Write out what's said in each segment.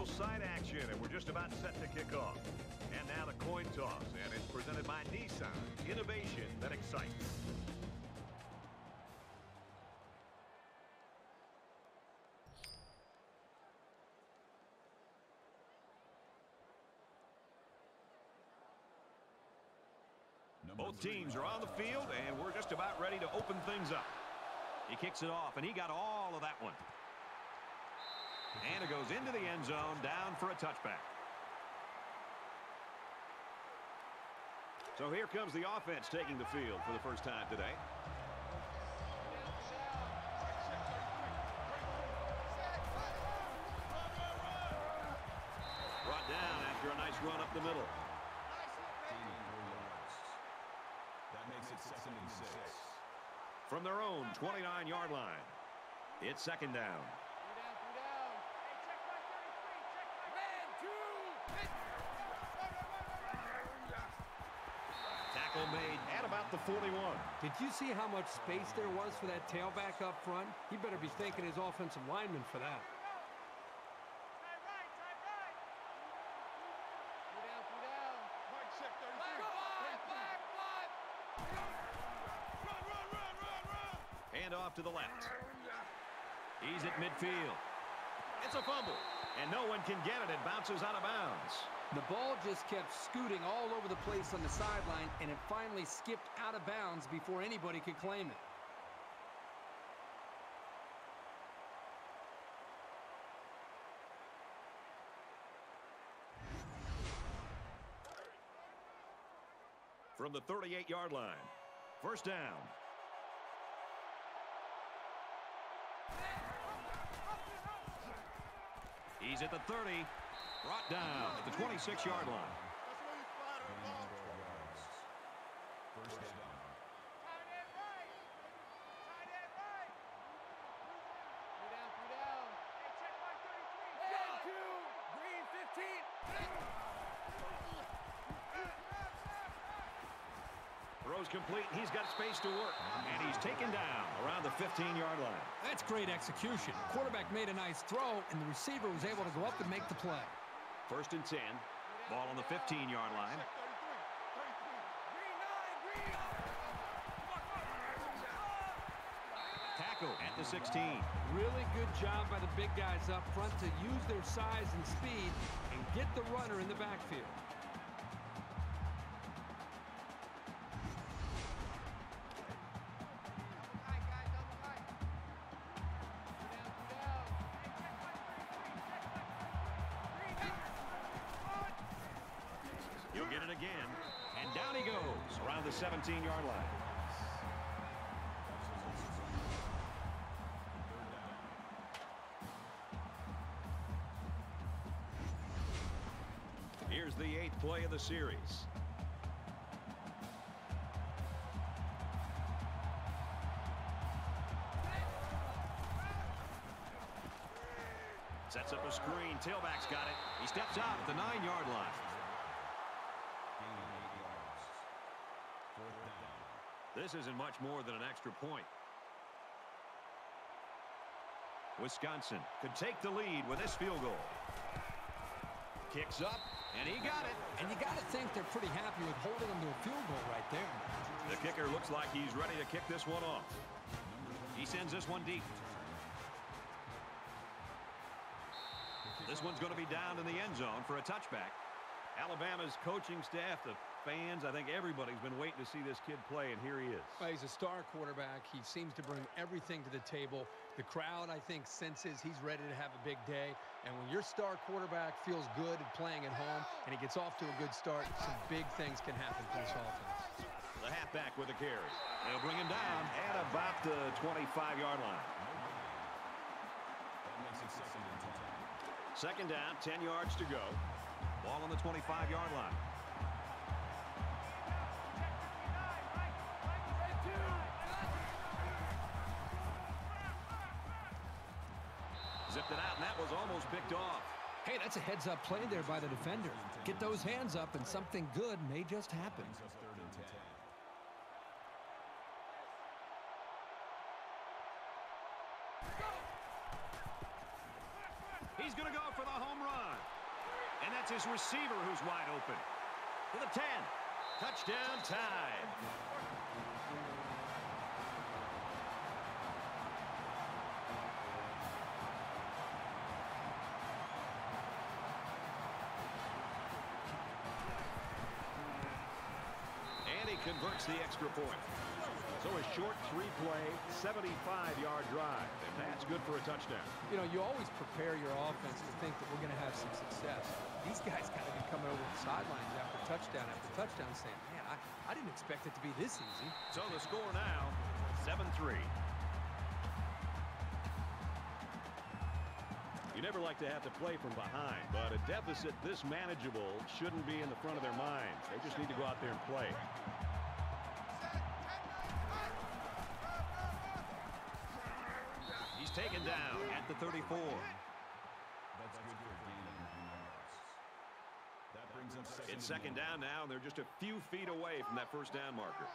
little side action, and we're just about set to kick off. And now the coin toss, and it's presented by Nissan. Innovation that excites. Both teams are on the field, and we're just about ready to open things up. He kicks it off, and he got all of that one. And it goes into the end zone, down for a touchback. So here comes the offense taking the field for the first time today. Brought down after a nice run up the middle. From their own 29-yard line, it's second down. Tackle made at about the 41. Did you see how much space there was for that tailback up front? He better be thanking his offensive lineman for that. Off to the left. He's at midfield. It's a fumble, and no one can get it. It bounces out of bounds. The ball just kept scooting all over the place on the sideline, and it finally skipped out of bounds before anybody could claim it. From the 38-yard line, first down. He's at the 30, brought down at the 26-yard line. Throws complete, and he's got space to work. And he's taken down around the 15-yard line. That's great execution. Quarterback made a nice throw, and the receiver was able to go up and make the play. First and 10. Ball on the 15-yard line. Tackle at the 16. Really good job by the big guys up front to use their size and speed and get the runner in the backfield. He'll get it again, and down he goes around the 17-yard line. Here's the 8th play of the series. Sets up a screen. Tailback's got it. He steps out at the 9-yard line. This isn't much more than an extra point. Wisconsin could take the lead with this field goal. Kicks up, and he got it. And you got to think they're pretty happy with holding them to a field goal right there. The kicker looks like he's ready to kick this one off. He sends this one deep. This one's going to be down in the end zone for a touchback. Alabama's coaching staff, the fans, I think everybody's been waiting to see this kid play, and here he is. Well, he's a star quarterback. He seems to bring everything to the table. The crowd, I think, senses he's ready to have a big day. And when your star quarterback feels good at playing at home and he gets off to a good start, some big things can happen for this offense. The halfback with a carry. They'll bring him down at about the 25-yard line. Second down, 10 yards to go. Ball on the 25-yard line. Zipped it out, and that was almost picked off. Hey, that's a heads-up play there by the defender. Get those hands up, and something good may just happen. He's going to go for the home run. And that's his receiver who's wide open. To the 10. Touchdown Tide. And he converts the extra point. So a short three-play, 75-yard drive, and that's good for a touchdown. You know, you always prepare your offense to think that we're going to have some success. These guys got to be coming over the sidelines after touchdown saying, man, I didn't expect it to be this easy. So the score now, 7-3. You never like to have to play from behind, but a deficit this manageable shouldn't be in the front of their minds. They just need to go out there and play. He's taken down at the 34. That's good for gain of 9 yards. That brings up It's second down now, and they're just a few feet away from that first down marker.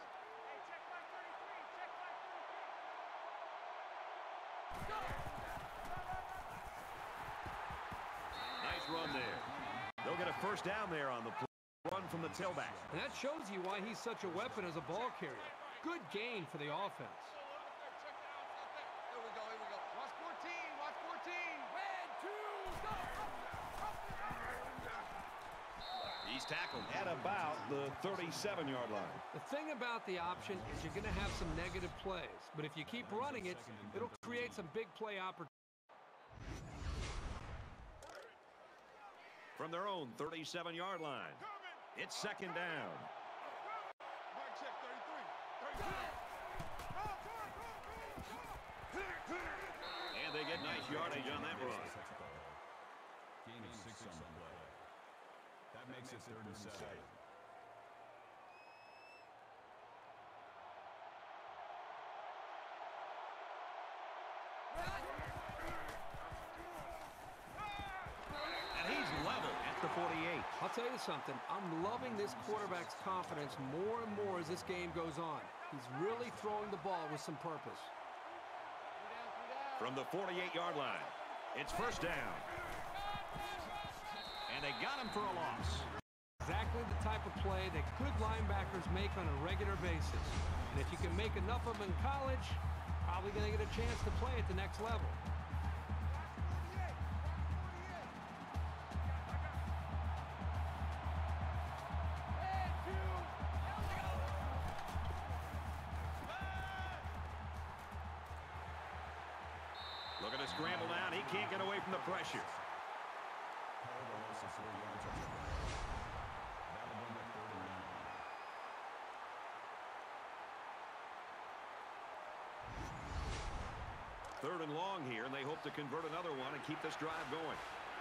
Nice run there. They'll get a first down there on the run from the tailback. And that shows you why he's such a weapon as a ball carrier. Good gain for the offense. He's tackled at about the 37-yard line. The thing about the option is you're going to have some negative plays, but if you keep running it, it'll create some big play opportunities. From their own 37-yard line, it's second down. And they get nice yardage on that run. gain of 6 on the play. That makes it 3rd and 7. And he's level at the 48. I'll tell you something. I'm loving this quarterback's confidence more and more as this game goes on. He's really throwing the ball with some purpose. From the 48-yard line, it's first down. And they got him for a loss. Exactly the type of play that good linebackers make on a regular basis. And if you can make enough of them in college, probably going to get a chance to play at the next level. Looking to scramble down. He can't get away from the pressure. Third and long here, and they hope to convert another one and keep this drive going.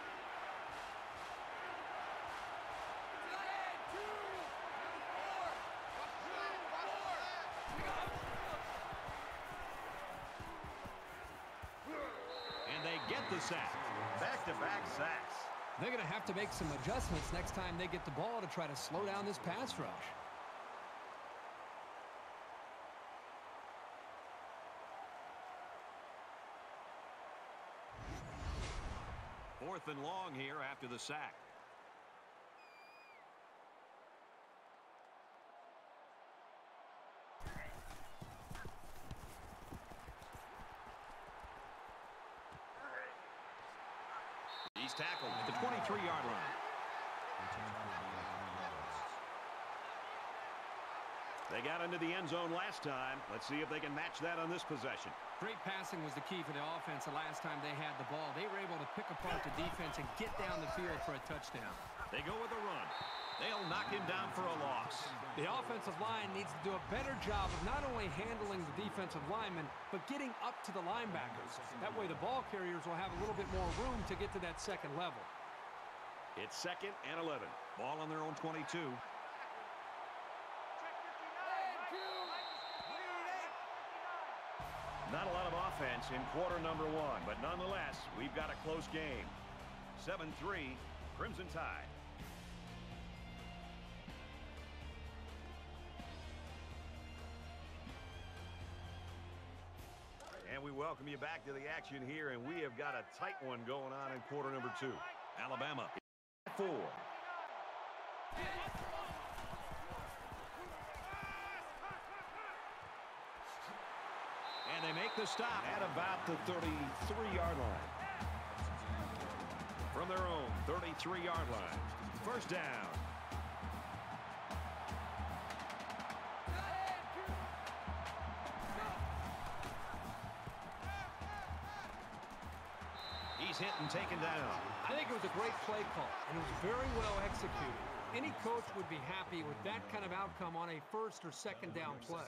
And they get the sack. Back-to-back sacks. They're going to have to make some adjustments next time they get the ball to try to slow down this pass rush. Fourth and long here after the sack. He's tackled at the 23-yard line. They got into the end zone last time. Let's see if they can match that on this possession. Great passing was the key for the offense the last time they had the ball. They were able to pick apart the defense and get down the field for a touchdown. They go with a run. They'll knock him down for a loss. The offensive line needs to do a better job of not only handling the defensive linemen, but getting up to the linebackers. That way the ball carriers will have a little bit more room to get to that second level. It's second and 11. Ball on their own 22. Not a lot of offense in quarter number one, but nonetheless, we've got a close game. 7-3, Crimson Tide. And And we welcome you back to the action here, and we have got a tight one going on in quarter number 2. Alabama 4. And they make the stop at about the 33-yard line. From their own 33-yard line. First down. He's hit and taken down. I think it was a great play call, and it was very well executed. Any coach would be happy with that kind of outcome on a first or second down play.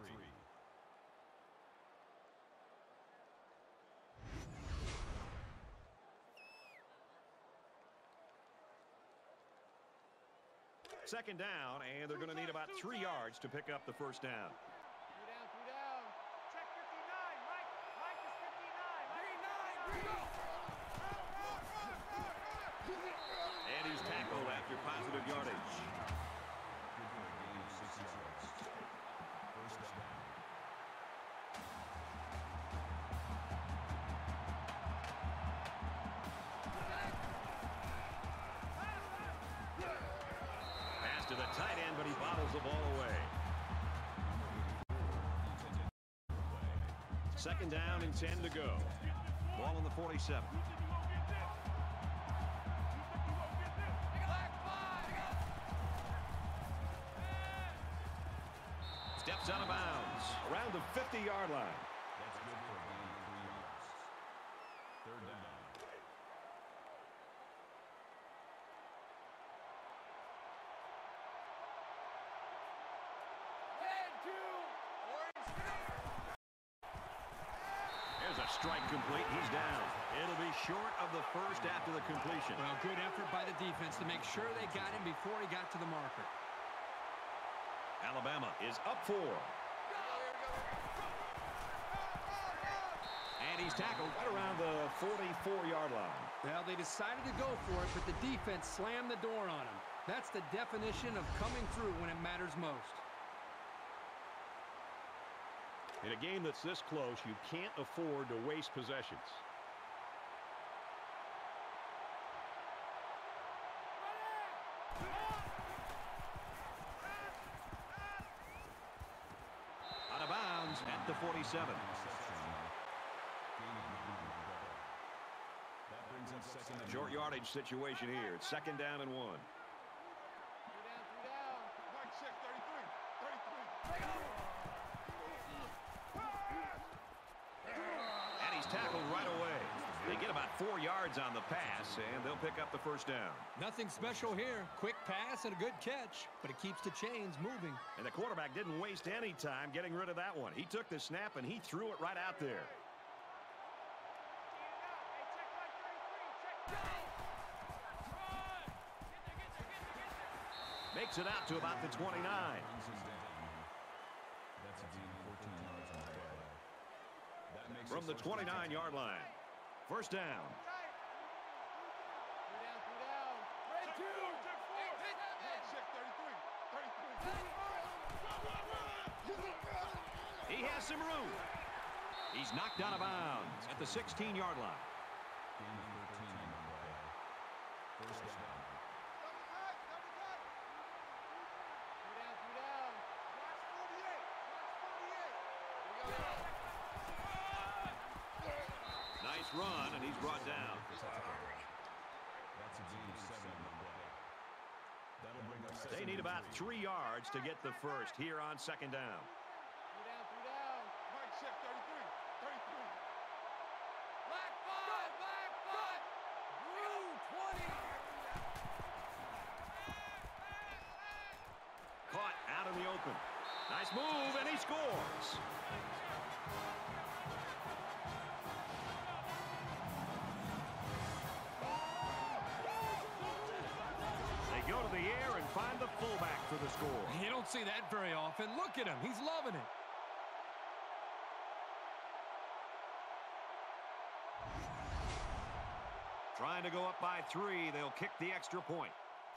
Second down, and they're going to need about 3 yards to pick up the first down. Three down. Check 59. Mike is 59. And he's tackled after positive yardage. Pass to the tight end, but he bottles the ball away. Second down and 10 to go. Ball on the 47. Steps out of bounds around the 50-yard line. That's good for a gain of 3 yards. Third down. There's a strike complete. He's down. It'll be short of the first after the completion. Well, good effort by the defense to make sure they got him before he got to the marker. Alabama is up 4. And he's tackled right around the 44-yard line. Well, they decided to go for it, but the defense slammed the door on him. That's the definition of coming through when it matters most. In a game that's this close, you can't afford to waste possessions. Out of bounds at the 47. That brings up second and Short yardage situation here. It's second down and 1. Three down. Mike, check 33. And he's tackled right away. They get about 4 yards on the pass, and they'll pick up the first down. Nothing special here. Quick pass and a good catch, but it keeps the chains moving. And the quarterback didn't waste any time getting rid of that one. He took the snap, and he threw it right out there. Makes it out to about the 29. brings him down. That's a gain of 14 yards on the play. That makes From it the first and 10. 29-yard line. First down. He has some room. He's knocked out of bounds at the 16-yard line. Gain of 13 on the play. First down. Nice run, and he's brought down. That's a gain of 7 on the play. That'll bring up second They need and about 3. 3 yards to get the first here on second down. Mike, check 33. Black foot. Blue 20. Caught out in the open. Nice move, and he scores. They go to the air and find the fullback for the score. You don't see that very often. Look at him. He's loving it. Trying to go up by 3. They'll kick the extra point.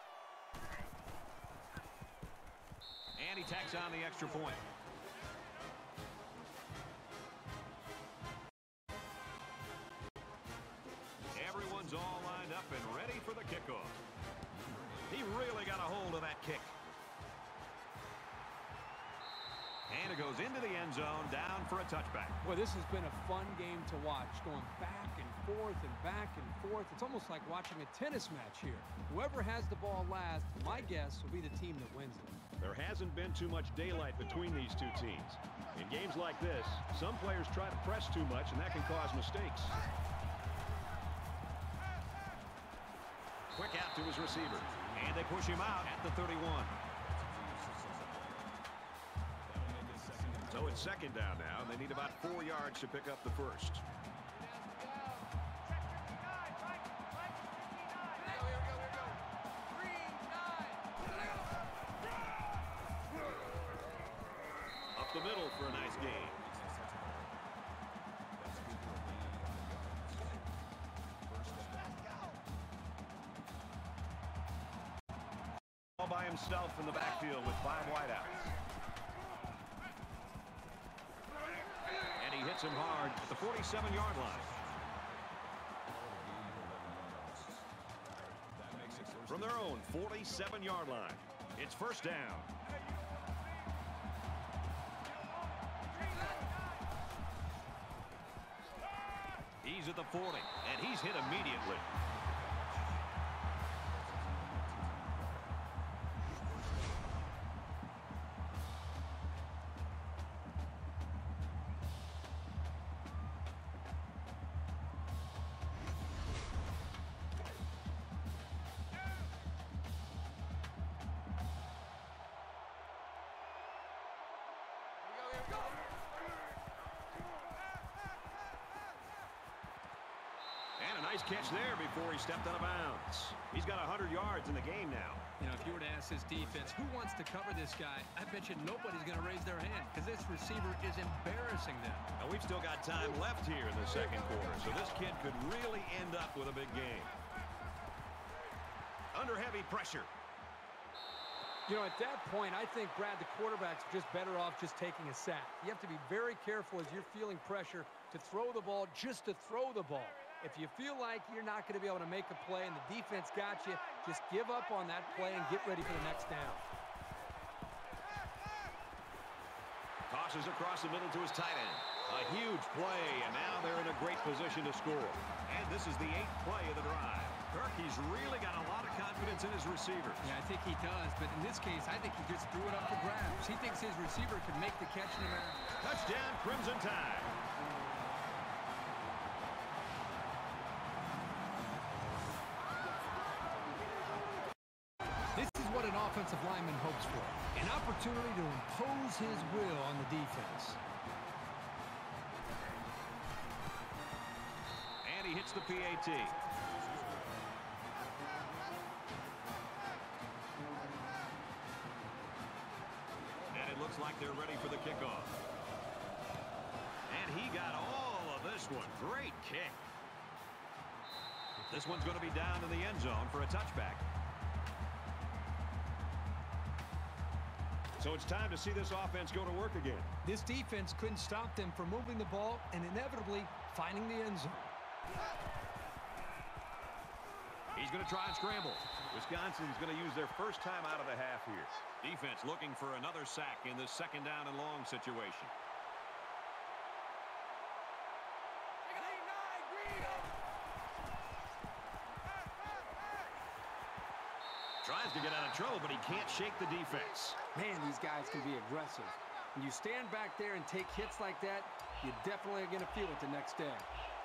And he tacks on the extra point. one's all lined up and ready for the kickoff. He really got a hold of that kick. And it goes into the end zone, down for a touchback. Well, this has been a fun game to watch, going back and forth and back and forth. It's almost like watching a tennis match here. Whoever has the ball last, my guess, will be the team that wins it. There hasn't been too much daylight between these two teams. In games like this, some players try to press too much, and that can cause mistakes. Quick out to his receiver, and they push him out at the 31. So it's second down now, and they need about 4 yards to pick up the first. Up the middle for a nice gain. All by himself in the backfield with 5 wideouts. And he hits him hard at the 47-yard line. From their own 47-yard line, it's first down. He's at the 40, and he's hit immediately. Catch there before he stepped out of bounds. He's got 100 yards in the game now. You know, if you were to ask this defense, who wants to cover this guy, I bet you nobody's going to raise their hand because this receiver is embarrassing them. Now, we've still got time left here in the second quarter, so this kid could really end up with a big game. Under heavy pressure. You know, at that point, I think, Brad, the quarterback's just better off just taking a sack. You have to be very careful as you're feeling pressure to throw the ball just to throw the ball. If you feel like you're not going to be able to make a play and the defense got you, just give up on that play and get ready for the next down. Tosses across the middle to his tight end. A huge play, and now they're in a great position to score. And this is the 8th play of the drive. Kirk, he's really got a lot of confidence in his receivers. Yeah, I think he does, but in this case, I think he just threw it up for grabs. He thinks his receiver can make the catch no matter. Touchdown, Crimson Tide. This is what an offensive lineman hopes for. An opportunity to impose his will on the defense. And he hits the PAT. And it looks like they're ready for the kickoff. And he got all of this one. Great kick. This one's going to be down in the end zone for a touchback. So it's time to see this offense go to work again. This defense couldn't stop them from moving the ball and inevitably finding the end zone. He's going to try and scramble. Wisconsin's going to use their first time out of the half here. Defense looking for another sack in this second down and long situation. Tries to get out of trouble, but he can't shake the defense. Man, these guys can be aggressive. When you stand back there and take hits like that, you definitely are going to feel it the next day.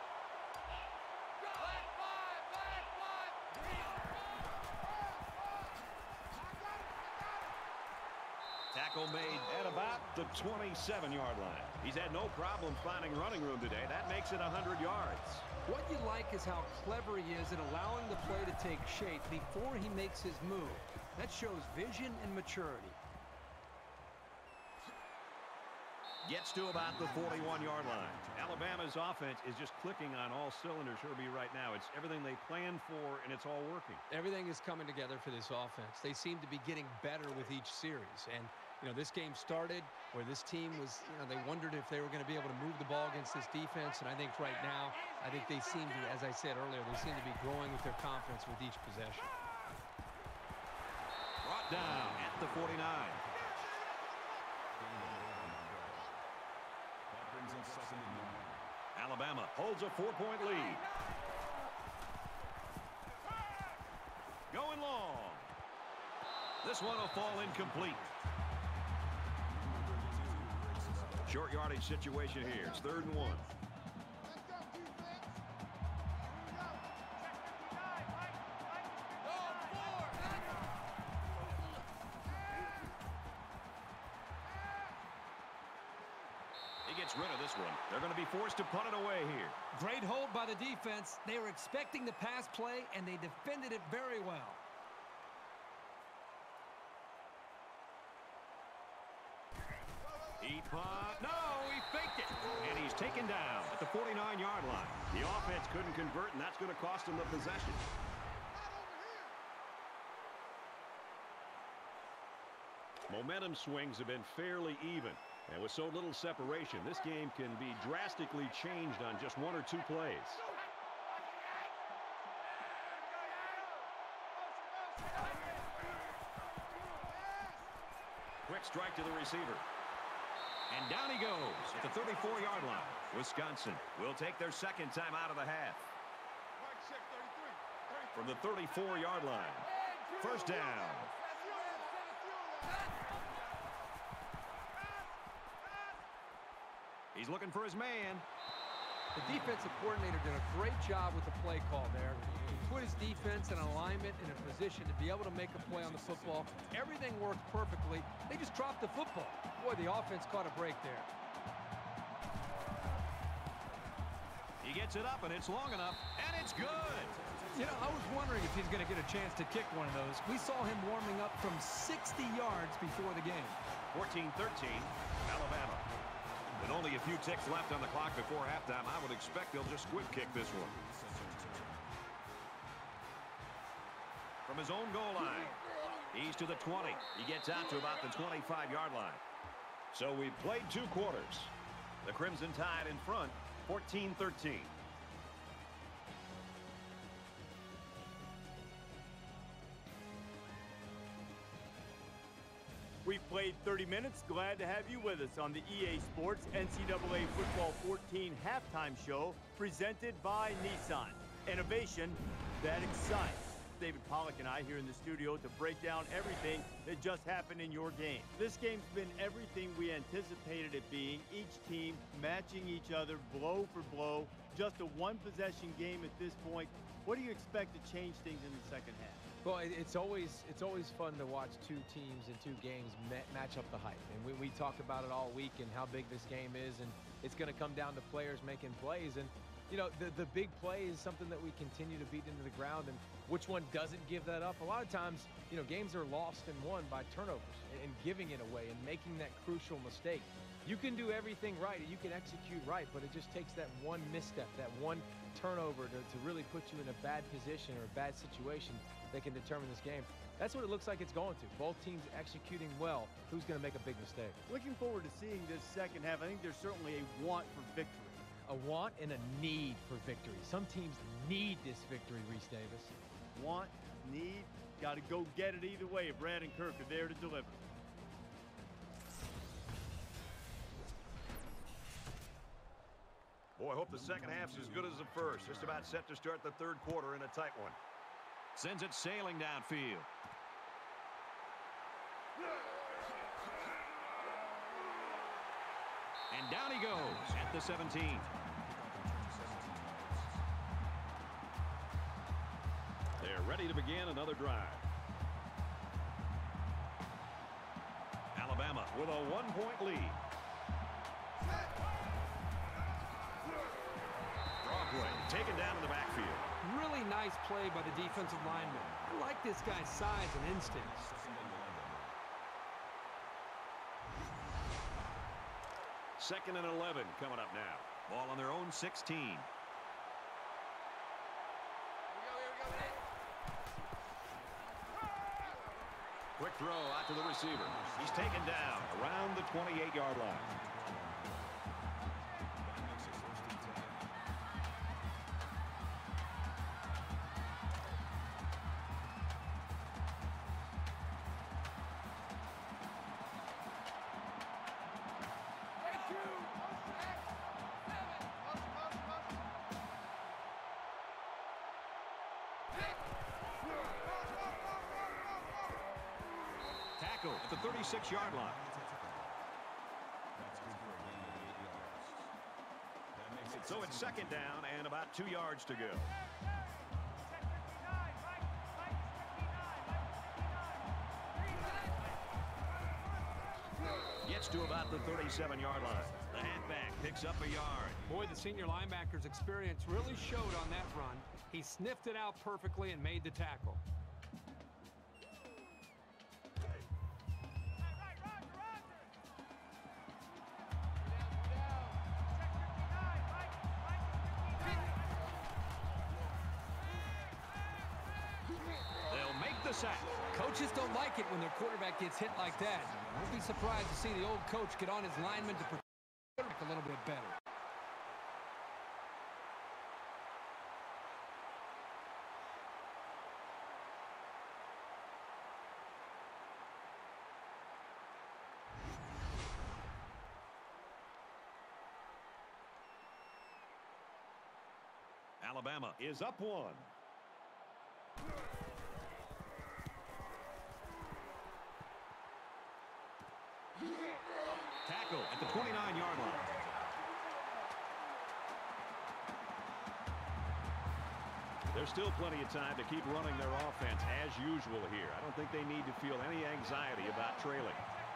Tackle made at about the 27-yard line. He's had no problem finding running room today. That makes it 100 yards. What you like is how clever he is at allowing the play to take shape before he makes his move. That shows vision and maturity. Gets to about the 41-yard line. Alabama's offense is just clicking on all cylinders, Herbie, right now. It's everything they planned for, and it's all working. Everything is coming together for this offense. They seem to be getting better with each series. And You know, this game started where this team was, you know, they wondered if they were going to be able to move the ball against this defense. And I think right now, I think they seem to, as I said earlier, they seem to be growing with their confidence with each possession. Brought down at the 49. That brings us second and 9. Alabama holds a 4-point lead. Going long. This one will fall incomplete. Short yardage situation here. It's 3rd and 1. Let's go, defense. Here we go. Check 59, Mike. He gets rid of this one. They're going to be forced to punt it away here. Great hold by the defense. They were expecting the pass play, and they defended it very well. He punt. No, he faked it. And he's taken down at the 49-yard line. The offense couldn't convert, and that's going to cost them the possession. Momentum swings have been fairly even. And with so little separation, this game can be drastically changed on just 1 or 2 plays. Quick strike to the receiver. And down he goes at the 34-yard line. Wisconsin will take their second time out of the half. From the 34-yard line. First down. He's looking for his man. The defensive coordinator did a great job with the play call there. He put his defense in alignment in a position to be able to make a play on the football. Everything worked perfectly. They just dropped the football. Boy, the offense caught a break there. He gets it up, and it's long enough, and it's good. You know, I was wondering if he's going to get a chance to kick one of those. We saw him warming up from 60 yards before the game. 14-13, Alabama. With only a few ticks left on the clock before halftime, I would expect they'll just squib kick this one. From his own goal line, he's to the 20. He gets out to about the 25-yard line. So we've played 2 quarters. The Crimson Tide in front, 14-13. We've played 30 minutes. Glad to have you with us on the EA Sports NCAA Football 14 halftime show presented by Nissan. Innovation that excites. David Pollack and I here in the studio to break down everything that just happened in your game. This game's been everything we anticipated it being. Each team matching each other blow for blow. Just a one-possession game at this point. What do you expect to change things in the second half? Well, it's always fun to watch 2 teams in 2 games match up the hype. And we talk about it all week and how big this game is. And it's going to come down to players making plays. And, you know, the big play is something that we continue to beat into the ground. And which one doesn't give that up? A lot of times, you know, games are lost and won by turnovers and giving it away and making that crucial mistake. You can do everything right and you can execute right, but it just takes that one misstep, that one turnover to really put you in a bad position or a bad situation that can determine this game. That's what it looks like it's going to. Both teams executing well. Who's going to make a big mistake? Looking forward to seeing this second half. I think there's certainly a want for victory. A want and a need for victory. Some teams need this victory, Reese Davis. Want, need, got to go get it either way. Brad and Kirk are there to deliver. Boy, I hope the second half's as good as the first. Just about set to start the 3rd quarter in a tight one. Sends it sailing downfield. And down he goes at the 17. They're ready to begin another drive. Alabama with a 1-point lead. Broadway taken down in the backfield. Really nice play by the defensive lineman. I like this guy's size and instincts. Second and 11 coming up now. Ball on their own 16. Quick throw out to the receiver. He's taken down around the 28-yard line. Tackle at the 36-yard line. So it's second down and about 2 yards to go. Gets to about the 37-yard line. The halfback picks up a yard. Boy, the senior linebacker's experience really showed on that run. He sniffed it out perfectly and made the tackle. They'll make the sack. Coaches don't like it when their quarterback gets hit like that. Won't be surprised to see the old coach get on his lineman to protect a little bit better. Alabama is up 1. Tackle at the 29-yard line. There's still plenty of time to keep running their offense as usual here. I don't think they need to feel any anxiety about trailing.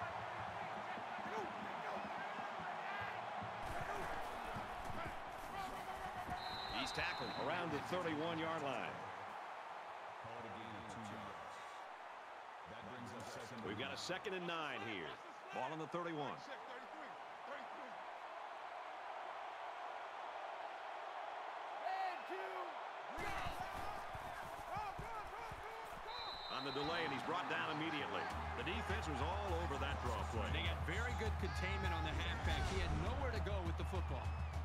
He's tackled around the 31-yard line. Call it a gain of 2 yards. That brings up second. We've got a 2nd and 9 here. Ball on the 31. On the delay, and he's brought down immediately. The defense was all over that draw play. They got very good containment on the halfback. He had nowhere to go with the football.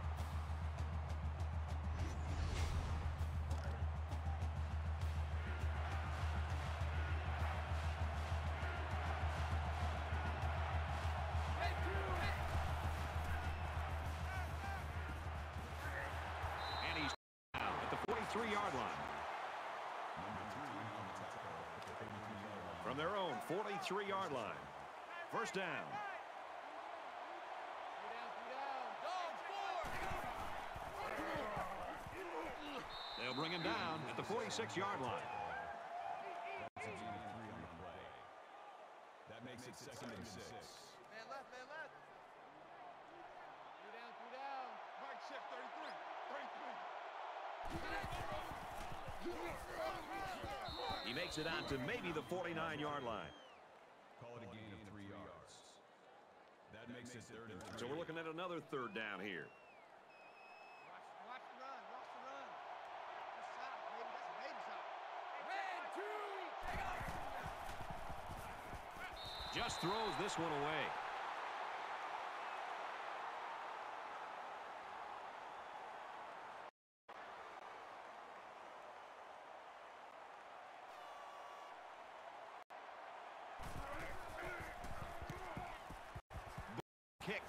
And he's down at the 43-yard line. From their own 43-yard line. First down. They'll bring him down at the 46-yard line. That's a gain of 3 on the play. That makes it 2nd and 6. Man left, man left. 3 down. Mike check 33. 33. He makes it out to maybe the 49-yard line. Call it a gain of 3 yards. That makes it 3rd and 3. So we're looking at another 3rd down here. Watch the run. Watch the run. That's shot, baby. That's a baby shot. Just throws this one away. Kick.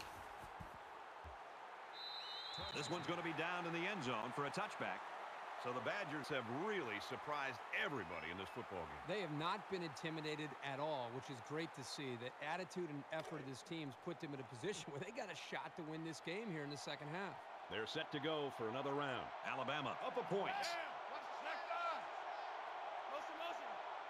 This one's going to be down in the end zone for a touchback. So the Badgers have really surprised everybody in this football game. They have not been intimidated at all, which is great to see. The attitude and effort of this team's put them in a position where they got a shot to win this game here in the second half. They're set to go for another round. Alabama up a point. Watch the check down. Motion.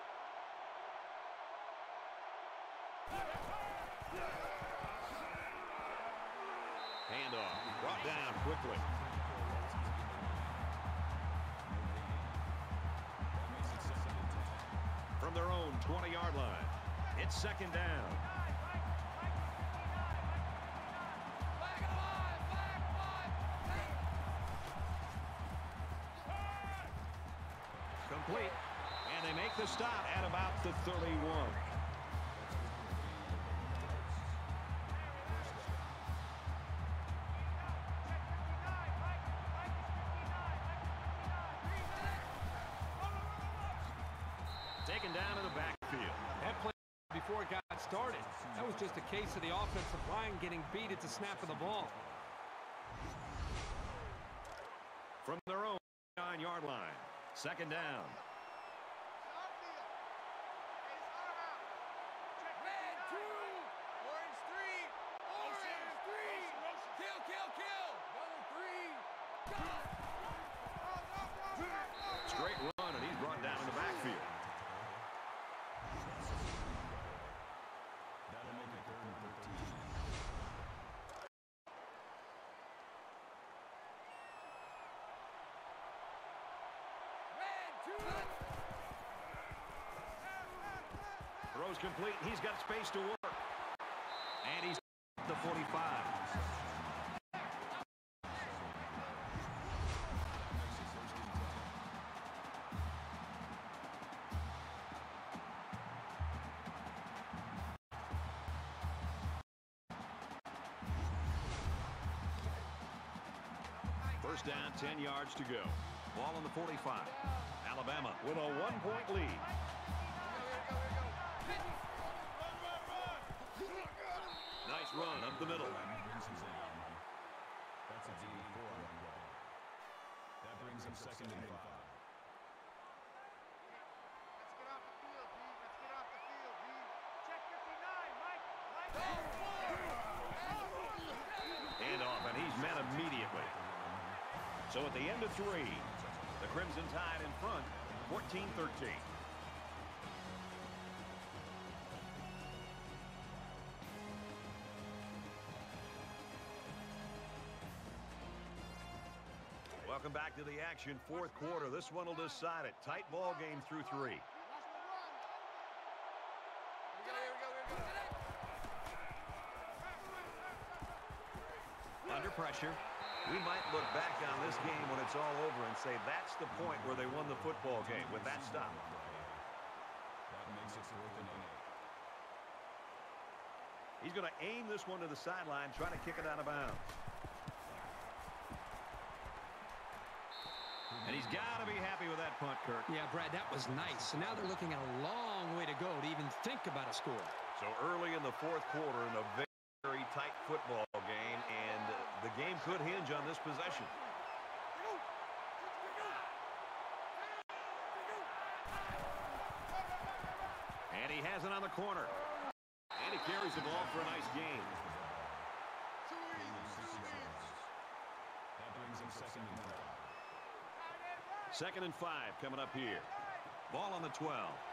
Handoff brought down quickly. From their own 20-yard line. It's 2nd down. Complete. And they make the stop at about the 31. taken down in the backfield. That play before it got started, that was just a case of the offensive line getting beat at the snap of the ball. From their own 9-yard line. Second down. Straight run, and he's brought down in the backfield. That'll make it 3rd and 13. Throws complete. He's got space to work. And he's at the 45. First down, 10 yards to go. Ball on the 45. Alabama with a 1-point lead. Nice run up the middle. That's a gain of 4 on the play. That brings him 2nd and 5. Let's get off the field, D. Let's get off the field, D. Check 59, Mike. Hand off, and he's met immediately. So at the end of 3, the Crimson Tide in front, 14-13. Welcome back to the action. 4th quarter. This one will decide it. Tight ball game through 3. Under pressure. We might look back on this game when it's all over and say that's the point where they won the football game with that stop. That makes it 4th and 8. He's going to aim this one to the sideline, trying to kick it out of bounds. And he's got to be happy with that punt, Kirk. Yeah, Brad, that was nice. So now they're looking at a long way to go to even think about a score. So early in the 4th quarter in a very tight football game, and the game could hinge on this possession. And he has it on the corner. And he carries the ball for a nice gain. Gain of 6 yards. That brings him 2nd and 5. 2nd and 5 coming up here. Ball on the 12.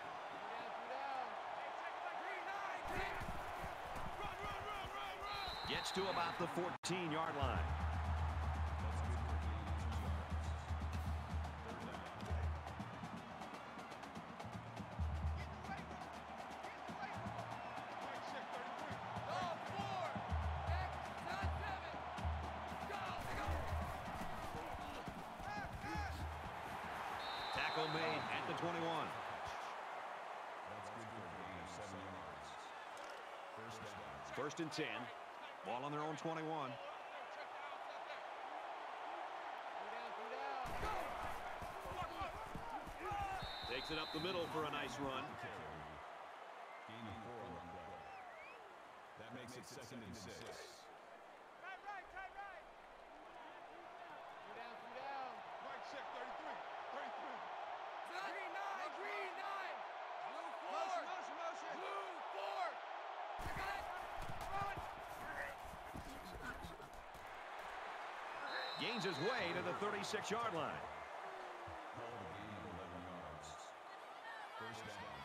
Gets to about the 14-yard line. That's good for a gain of 2 yards. 3rd down. Tackle made at the 21. That's good for a gain of 7 yards. 1st down. 1st and 10. Ball on their own 21. Takes it up the middle for a nice run. Gain of 4 on the play. That makes it 2nd and 6. Mike, check 33. 33. Gains his way to the 36-yard line. Called a gain of 11 yards. 1st down.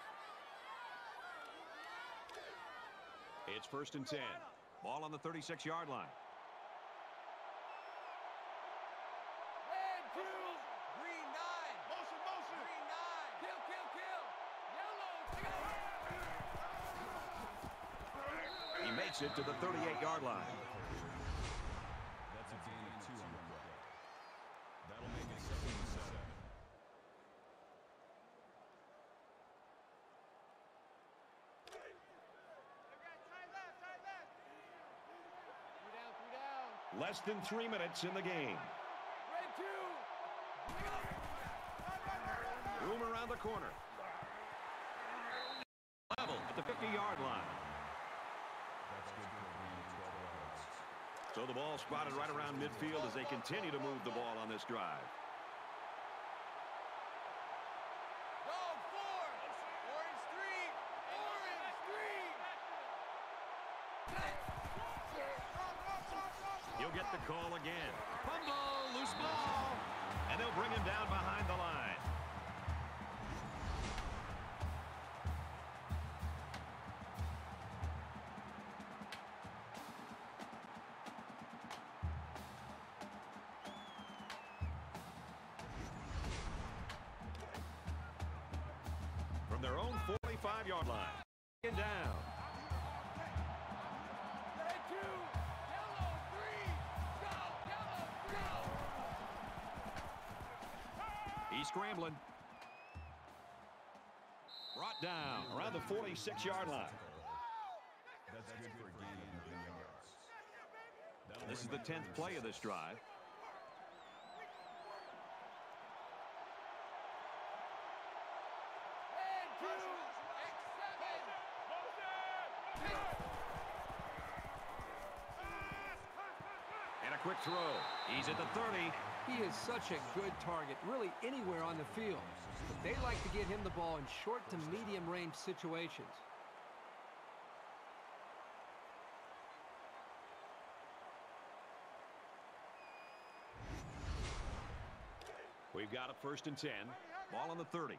It's 1st and 10. Ball on the 36-yard line. He makes it to the 38-yard line. That's a gain of 2 on the play. That'll make it 2nd and 7. Less than 3 minutes in the game. Room around the corner. 50-yard line. That's good for a gain of 12 yards. So the ball spotted right around midfield as they continue to move the ball on this drive. Go, four! Orange three! Orange three! He'll get the call again. Fumble, loose ball. And they'll bring him down behind the line. From their own 45-yard line. And down. He's scrambling. Brought down around the 46-yard line. That's good for a gain of 9 yards. This is the 10th play of this drive. And a quick throw. He's at the 30. He is such a good target, really anywhere on the field. But they like to get him the ball in short to medium range situations. We've got a 1st and 10. Ball on the 30.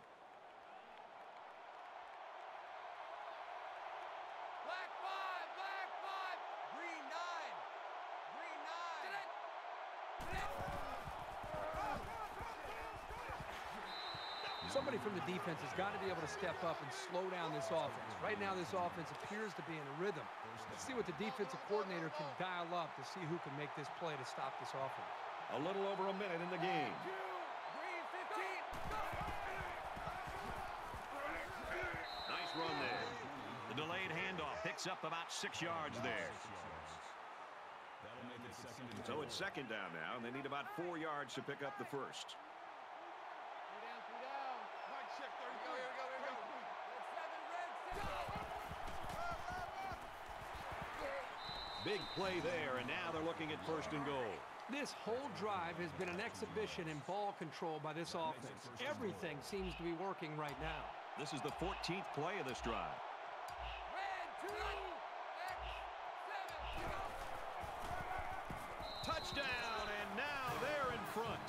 Black five, green nine, green nine. Somebody from the defense has got to be able to step up and slow down this offense. Right now, this offense appears to be in a rhythm. Let's see what the defensive coordinator can dial up to see who can make this play to stop this offense. A little over a minute in the game. Green 15. Nice run there. The delayed handoff picks up about 6 yards there. That'll make it 2nd and 2. So it's 2nd down now, and they need about 4 yards to pick up the 1st. Three down. Mike check 30. Here we go. Big play there, and now they're looking at 1st and goal. This whole drive has been an exhibition in ball control by this offense. Everything seems to be working right now. This is the 14th play of this drive. Red 2. X 7. Touchdown, and now they're in front.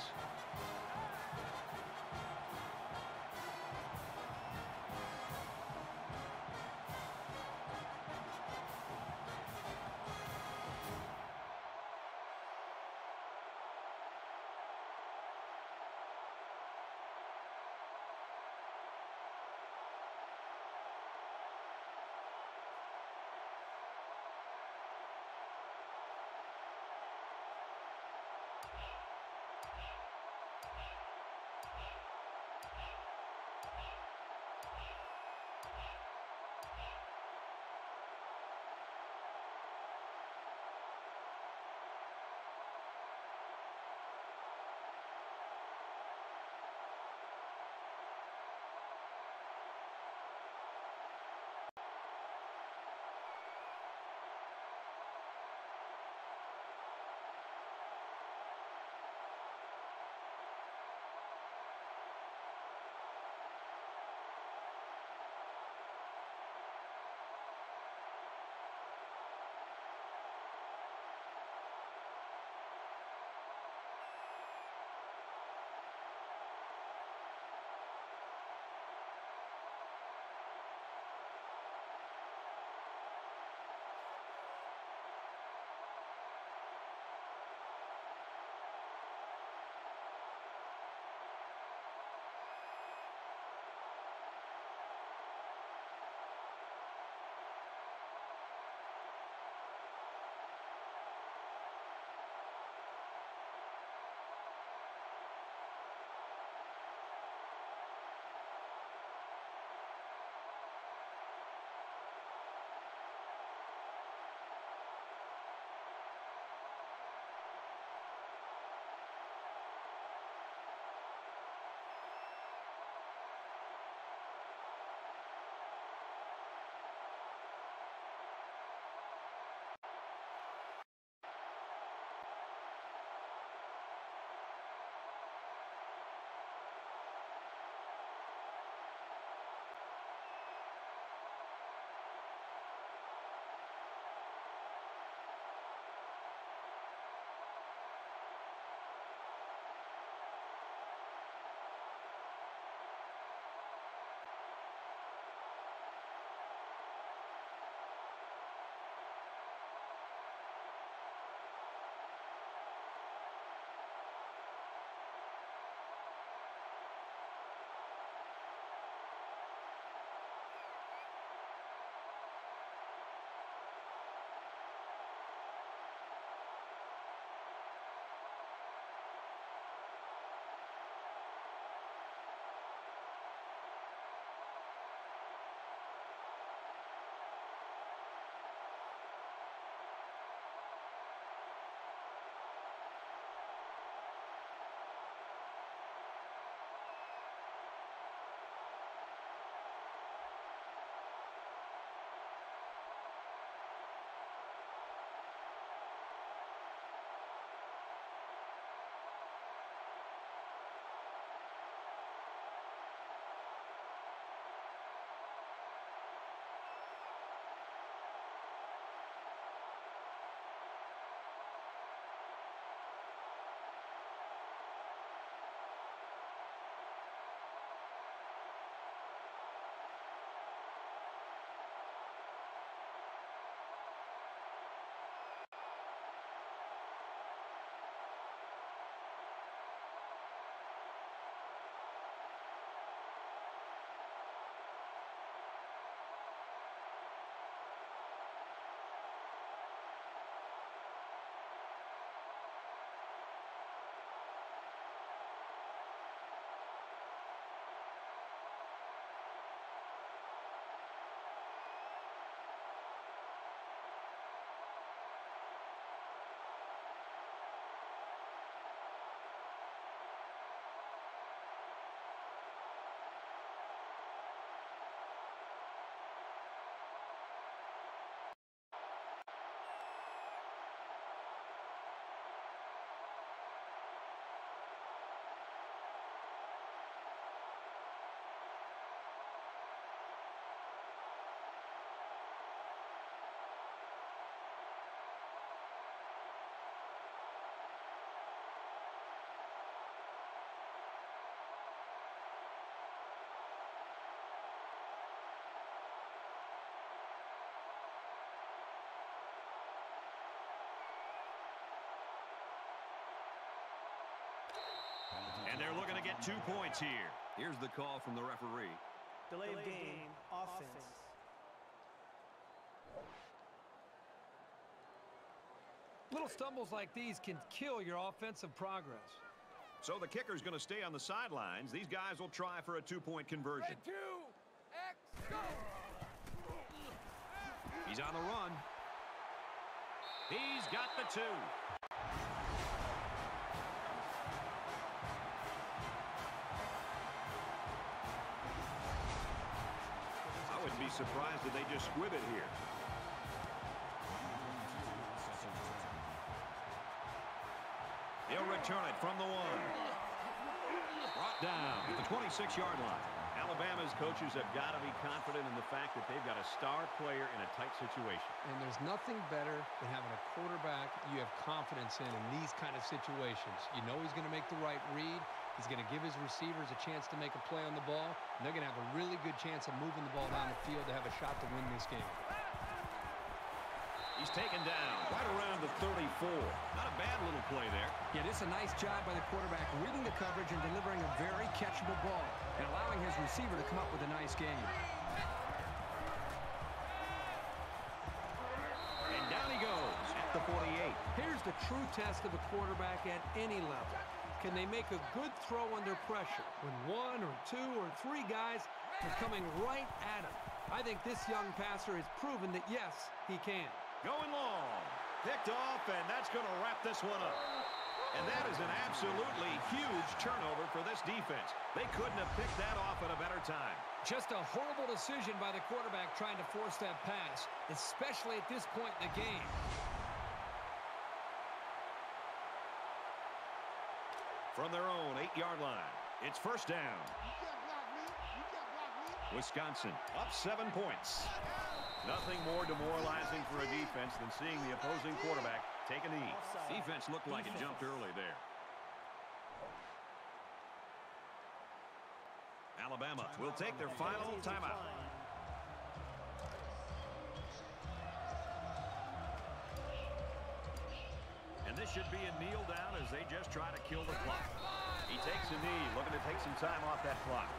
they're looking to get 2 points here. Here's the call from the referee. Delay of game, offense. Little stumbles like these can kill your offensive progress. So the kicker's going to stay on the sidelines. These guys will try for a 2-point conversion. He's on the run. He's got the 2. I wouldn't be surprised if they just squib it here. He'll return it from the 1. Brought down at the 26-yard line. Alabama's coaches have got to be confident in the fact that they've got a star player in a tight situation. And there's nothing better than having a quarterback you have confidence in these kind of situations. You know he's going to make the right read. He's going to give his receivers a chance to make a play on the ball. And they're going to have a really good chance of moving the ball down the field to have a shot to win this game. He's taken down right around the 34. Not a bad little play there. Yeah, this is a nice job by the quarterback reading the coverage and delivering a very catchable ball and allowing his receiver to come up with a nice game. And down he goes at the 48. Here's the true test of a quarterback at any level. Can they make a good throw under pressure when 1 or 2 or 3 guys are coming right at him? I think this young passer has proven that, yes, he can. Going long. Picked off, and that's going to wrap this one up. And that is an absolutely huge turnover for this defense. They couldn't have picked that off at a better time. Just a horrible decision by the quarterback trying to force that pass, especially at this point in the game. From their own 8-yard line, it's first down. You can't block me. You can't block me. Wisconsin up 7 points. Nothing more demoralizing for a defense than seeing the opposing quarterback take a knee. Defense looked like it jumped early there. Alabama will take their final timeout. And this should be a kneel down as they just try to kill the clock. He takes a knee, looking to take some time off that clock.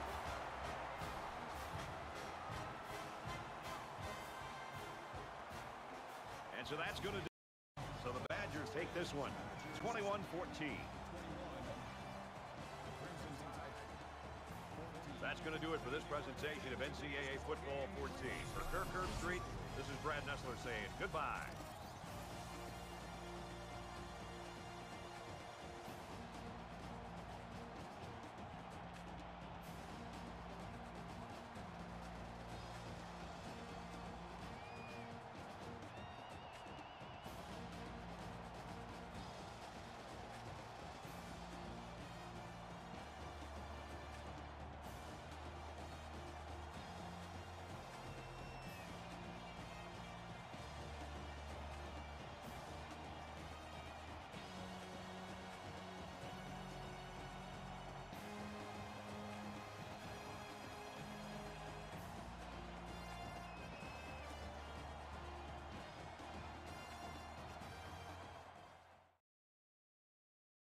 And so that's going to do it. So the Badgers take this one, 21-14. That's going to do it for this presentation of NCAA Football 14. For Kirk Herbstreit, this is Brad Nessler saying goodbye.